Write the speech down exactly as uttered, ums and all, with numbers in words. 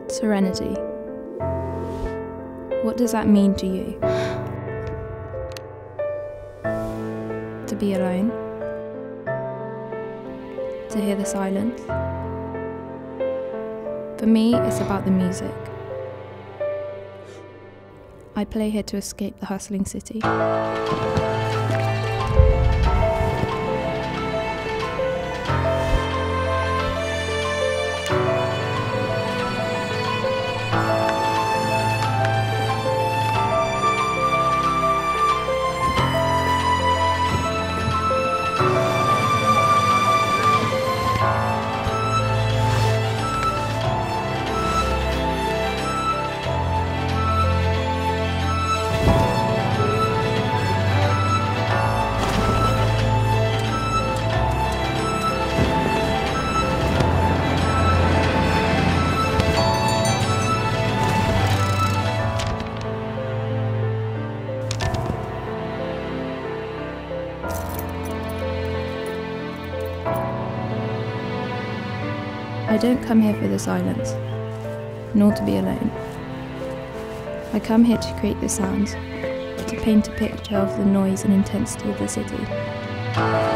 Serenity. What does that mean to you? To be alone? To hear the silence? For me, it's about the music. I play here to escape the hustling city. I don't come here for the silence, nor to be alone. I come here to create the sounds, to paint a picture of the noise and intensity of the city.